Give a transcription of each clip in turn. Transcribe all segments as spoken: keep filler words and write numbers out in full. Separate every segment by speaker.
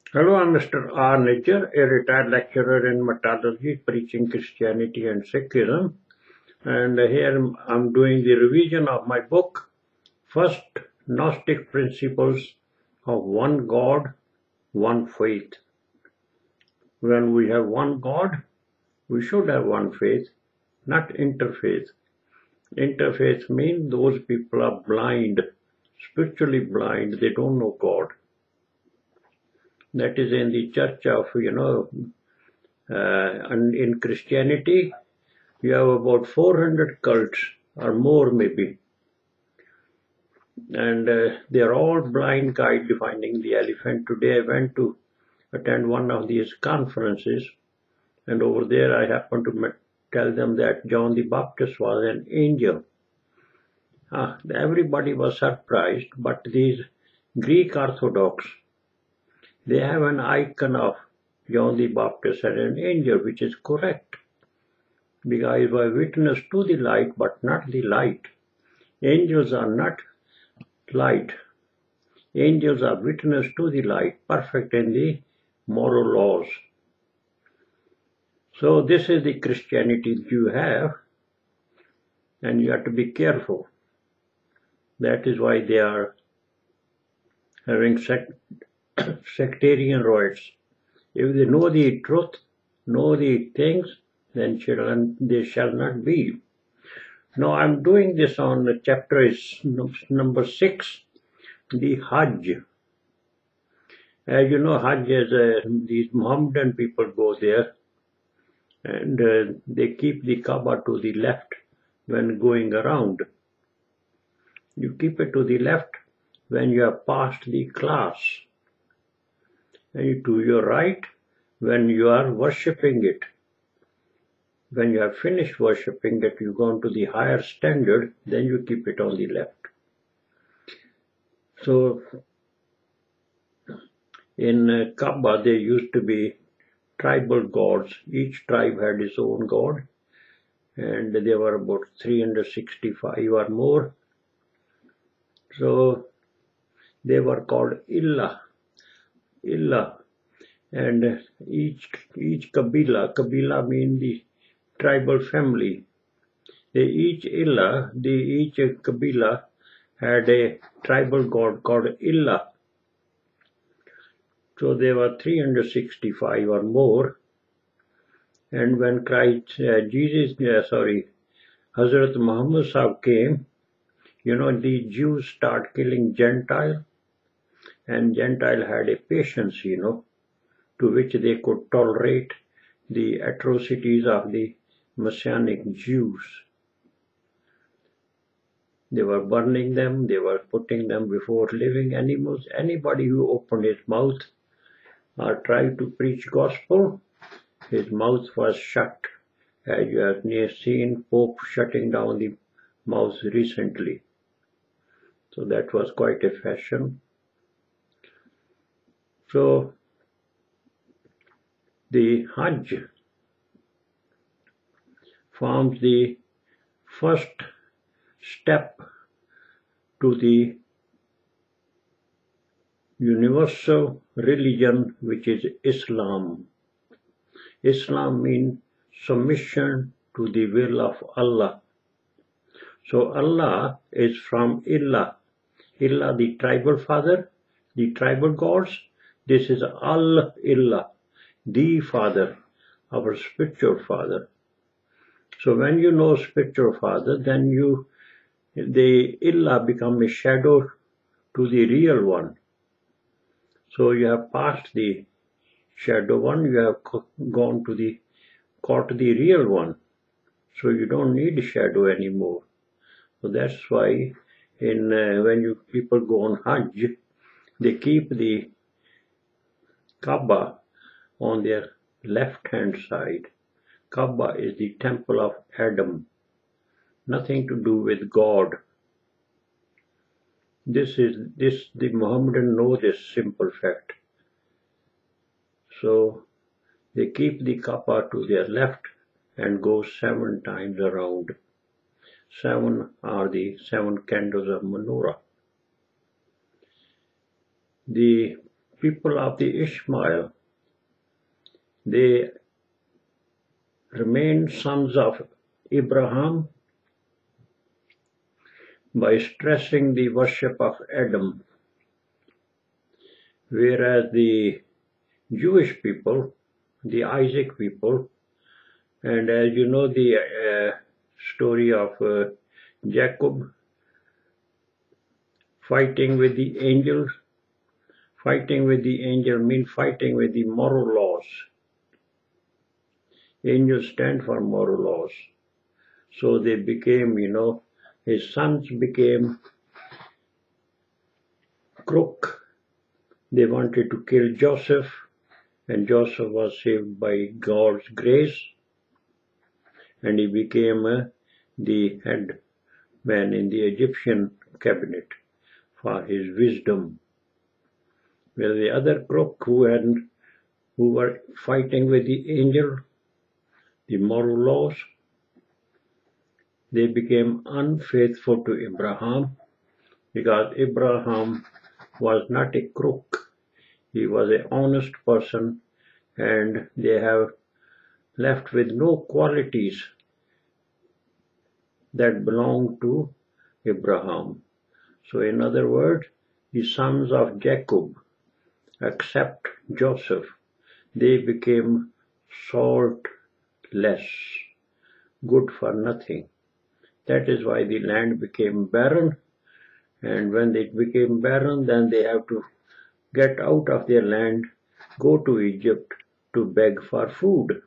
Speaker 1: Hello, I'm Mister R. Niger, a retired lecturer in metallurgy, preaching Christianity and Sikhism. And here I'm doing the revision of my book, First Gnostic Principles of One God, One Faith. When we have one God, we should have one faith, not interfaith. Interfaith means those people are blind, spiritually blind, they don't know God. That is in the church of, you know, uh, and in Christianity, you have about four hundred cults or more maybe. And uh, they are all blind guide finding the elephant. Today I went to attend one of these conferences, and over there I happened to tell them that John the Baptist was an angel. Ah, everybody was surprised, but these Greek Orthodox, they have an icon of John the Baptist as an angel, which is correct. Because he was witness to the light, but not the light. Angels are not light. Angels are witness to the light, perfect in the moral laws. So this is the Christianity you have, and you have to be careful. That is why they are having sect sectarian rites. If they know the truth, know the things, then shall, they shall not be. Now I'm doing this on chapter is number six, the Hajj. As you know, Hajj is uh, these Mohammedan people go there, and uh, they keep the Kaaba to the left when going around. You keep it to the left when you have passed the class, and to your right when you are worshipping it. When you have finished worshipping it, you go on to the higher standard, then you keep it on the left. So in uh, Kaaba, there used to be tribal gods. Each tribe had its own god, and there were about three hundred sixty-five or more. So they were called Illah, Illah, and each each Kabila, Kabila means the tribal family. They each Illah, the each Kabila had a tribal god called Illah. So there were three hundred sixty-five or more. And when Christ, uh, Jesus, uh, sorry, Hazrat Muhammad Sahib came, you know, the Jews start killing Gentile, and Gentile had a patience, you know, to which they could tolerate the atrocities of the Messianic Jews. They were burning them, they were putting them before living animals. Anybody who opened his mouth or tried to preach gospel, his mouth was shut. As you have seen Pope shutting down the mouth recently. So that was quite a fashion. So the Hajj forms the first step to the universal religion, which is Islam. Islam means submission to the will of Allah. So Allah is from Illah. Illah, the tribal father, the tribal gods. This is Al-Illah, the father, our spiritual father. So when you know spiritual father, then you, the Illah become a shadow to the real one. So you have passed the shadow one, you have gone to the, caught the real one. So you don't need shadow anymore. So that's why in uh, when you people go on Hajj, they keep the Kaaba on their left hand side. Kaaba is the temple of Adam, nothing to do with God. This is this the Mohammedan know this simple fact. So they keep the Kaaba to their left and go seven times around. Seven are the seven candles of menorah. The people of the Ishmael, they remained sons of Abraham by stressing the worship of Adam, whereas the Jewish people, the Isaac people, and as you know the uh, story of uh, Jacob fighting with the angels, fighting with the angel means fighting with the moral laws. Angels stand for moral laws. So they became, you know, his sons became crook. They wanted to kill Joseph, and Joseph was saved by God's grace, and he became uh, the head man in the Egyptian cabinet for his wisdom. Well, the other crook who had, who were fighting with the angel, the moral laws, they became unfaithful to Abraham, because Abraham was not a crook. He was an honest person, and they have left with no qualities that belong to Abraham. So in other words, the sons of Jacob, except Joseph, they became saltless, good for nothing. That is why the land became barren, and when it became barren, then they have to get out of their land, go to Egypt to beg for food.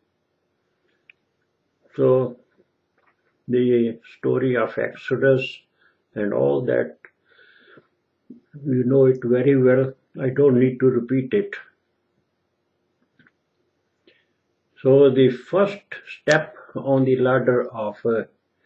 Speaker 1: So the story of Exodus and all that, you know it very well. I don't need to repeat it. So the first step on the ladder of uh,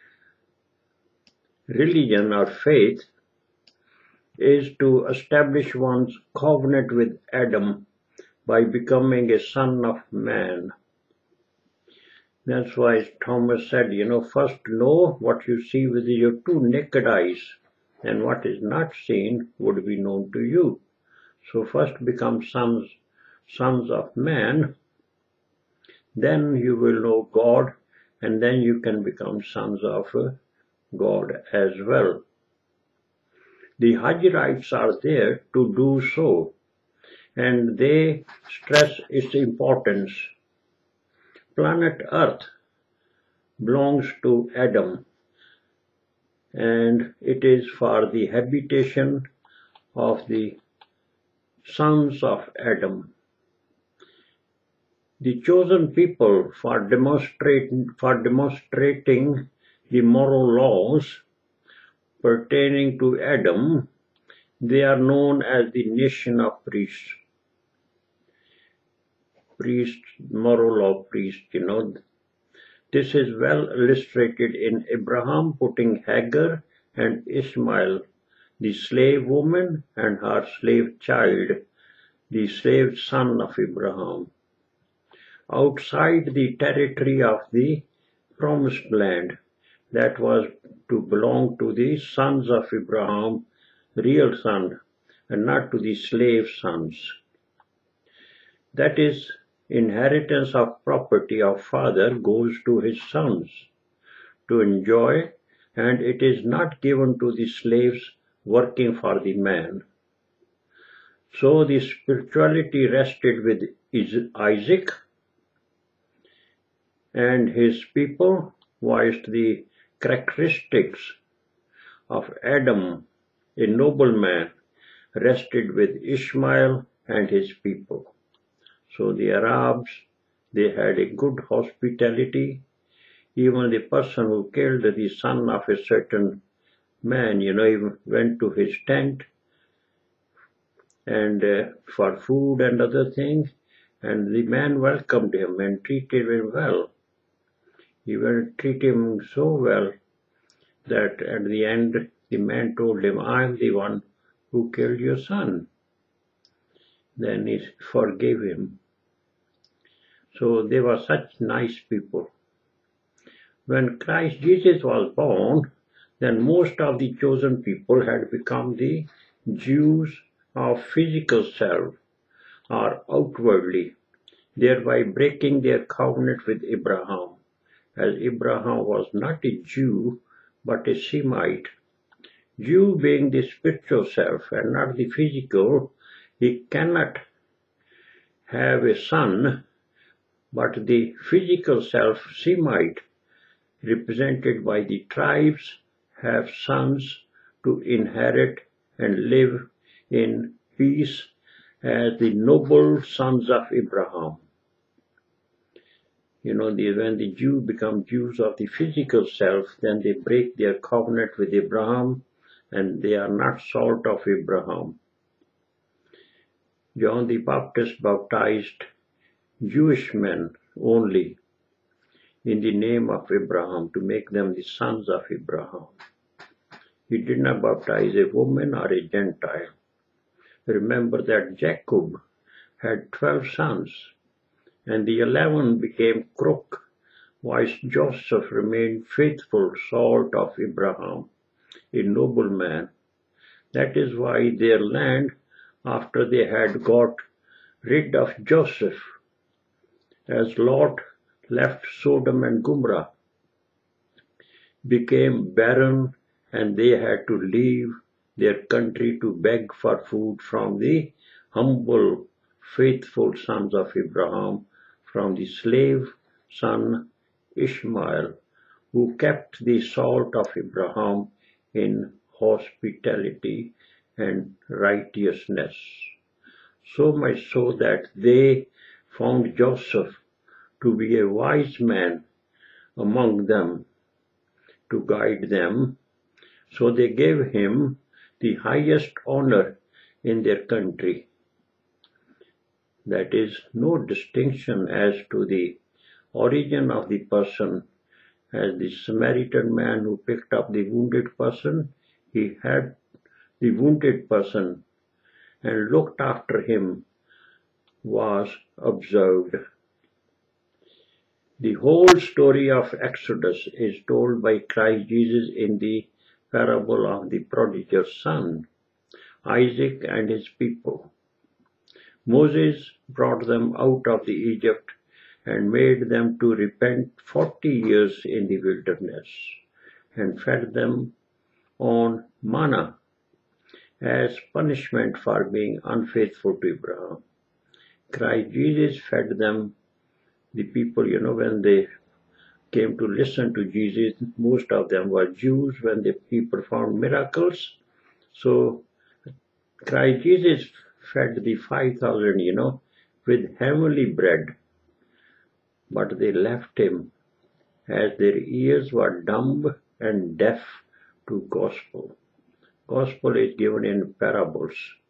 Speaker 1: religion or faith is to establish one's covenant with Adam by becoming a son of man. That's why Thomas said, you know, first know what you see with your two naked eyes, and what is not seen would be known to you. So first become sons, sons of man, then you will know God, and then you can become sons of God as well. The Hajj rites are there to do so, and they stress its importance. Planet Earth belongs to Adam, and it is for the habitation of the sons of Adam. The chosen people for demonstrating, for demonstrating the moral laws pertaining to Adam, they are known as the nation of priests. Priests, moral law priests, you know. This is well illustrated in Abraham putting Hagar and Ishmael, the slave woman and her slave child, the slave son of Abraham, outside the territory of the promised land that was to belong to the sons of Abraham, real son, and not to the slave sons. That is, inheritance of property of father goes to his sons to enjoy, and it is not given to the slaves working for the man. So the spirituality rested with Isaac, and his people, whilst the characteristics of Adam, a noble man, rested with Ishmael and his people. So the Arabs, they had a good hospitality. Even the person who killed the son of a certain man, you know, even went to his tent and uh, for food and other things, and the man welcomed him and treated him well. He will treat him so well that at the end the man told him, I am the one who killed your son. Then he forgave him. So they were such nice people. When Christ Jesus was born, then most of the chosen people had become the Jews of physical self or outwardly, thereby breaking their covenant with Abraham, as Abraham was not a Jew but a Semite. Jew being the spiritual self and not the physical, he cannot have a son, but the physical self, Semite, represented by the tribes, have sons to inherit and live in peace as the noble sons of Abraham. You know, the, when the Jews become Jews of the physical self, then they break their covenant with Abraham, and they are not salt of Abraham. John the Baptist baptized Jewish men only in the name of Abraham to make them the sons of Abraham. He did not baptize a woman or a Gentile. Remember that Jacob had twelve sons, and the eleven became crook, whilst Joseph remained faithful salt of Abraham, a noble man. That is why their land, after they had got rid of Joseph, as Lot left Sodom and Gomorrah, became barren, and they had to leave their country to beg for food from the humble, faithful sons of Abraham, from the slave son Ishmael, who kept the salt of Abraham in hospitality and righteousness. So much so that they found Joseph to be a wise man among them to guide them. So they gave him the highest honor in their country. That is, no distinction as to the origin of the person. As the Samaritan man who picked up the wounded person, he had the wounded person and looked after him, was observed. The whole story of Exodus is told by Christ Jesus in the parable of the prodigal son, Isaac and his people. Moses brought them out of the Egypt and made them to repent forty years in the wilderness, and fed them on manna as punishment for being unfaithful to Abraham. Christ Jesus fed them, the people, you know, when they came to listen to Jesus, most of them were Jews when they, he performed miracles. So Christ Jesus fed the five thousand, you know, with heavenly bread. But they left him, as their ears were dumb and deaf to gospel. Gospel is given in parables.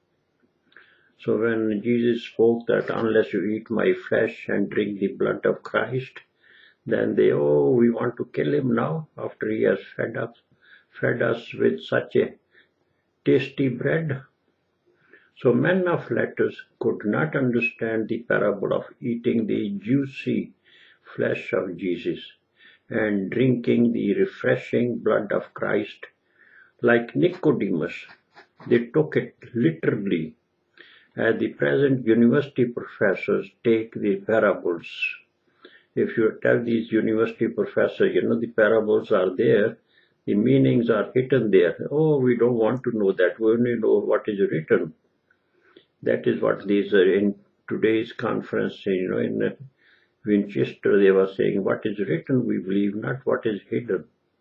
Speaker 1: So when Jesus spoke that unless you eat my flesh and drink the blood of Christ, then they, oh, we want to kill him now after he has fed us, fed us with such a tasty bread. So men of letters could not understand the parable of eating the juicy flesh of Jesus and drinking the refreshing blood of Christ. Like Nicodemus, they took it literally, as the present university professors take the parables. If you tell these university professors, you know, the parables are there, the meanings are hidden there. Oh, we don't want to know that, we only know what is written. That is what these are in today's conference, you know, in Winchester, they were saying, what is written we believe, not what is hidden.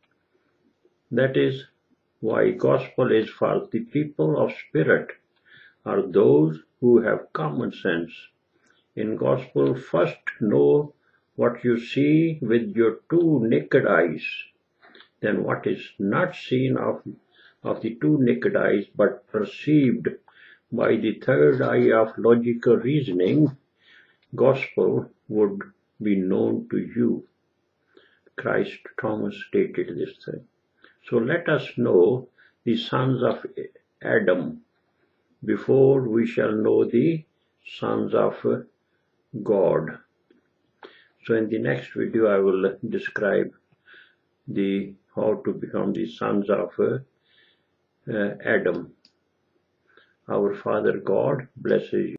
Speaker 1: That is why gospel is for the people of spirit, are those who have common sense. In gospel, first know what you see with your two naked eyes, then what is not seen of, of the two naked eyes, but perceived by the third eye of logical reasoning, gospel would be known to you. Christ Thomas stated this thing. So let us know the sons of Adam before we shall know the sons of God. So in the next video I will describe the how to become the sons of uh, Adam. Our Father God blesses you.